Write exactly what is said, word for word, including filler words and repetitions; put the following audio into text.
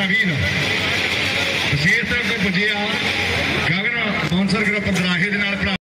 ਵੀਰ ਵਿਸ਼ੇਸ਼ ਤੌਰ ਤੇ ਪੁੱਜੇ ਆ ਗਗਨ ਬੌਂਸਰ ਗਰੁੱਪ ਦਰਾਹੇ ਦੇ ਨਾਲ